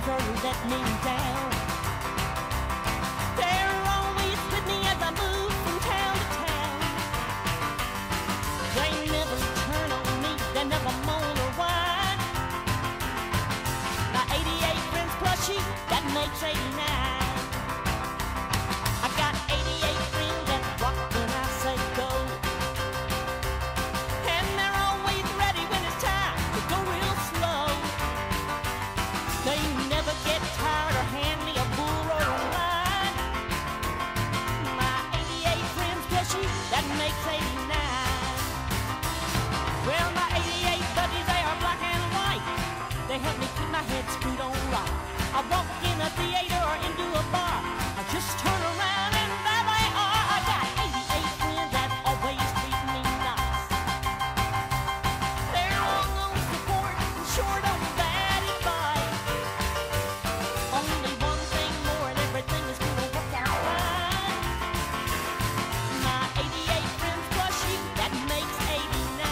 never let me down. They're always with me as I move from town to town. They never turn on me, they never moan or whine. My 88 friends plus you, that makes 89. I got 88 friends that rock when I say go. And they're always ready when it's time to go real slow. They never get tired or hand me a bull or a line. My 88 friends plus you, that makes 89. Well, my 88 buddies, they are black and white. They help me keep my head screwed on right. I walk in a theater or into a bar, I just turn around and there they are. I got 88 friends that always treat me nice. They're long on support and short on bad advice. Only one thing more and everything is gonna work out fine. My 88 friends plus you, that makes 89.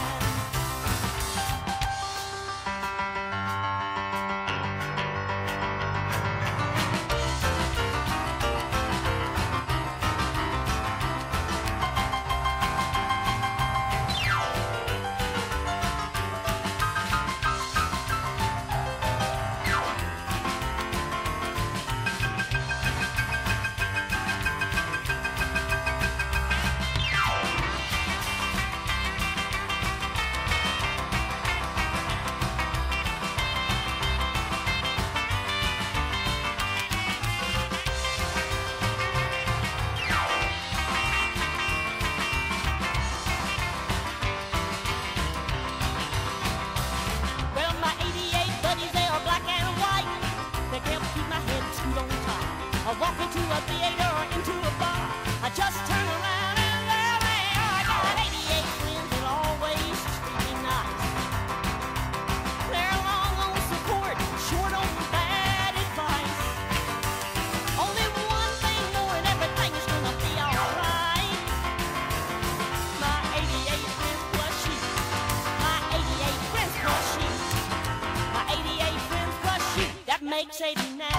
Well, my 88 buddies, they are black and white. They help keep my head screwed on tight. I walk into a theater or into a bar, I just turn around and there they are. I got 88 friends that always treat me nice. They're long on support, short on bad advice. Only one thing more and everything is gonna be alright. My 88 friends plus you. My 88 friends plus you. My 88 friends plus you. That makes 89.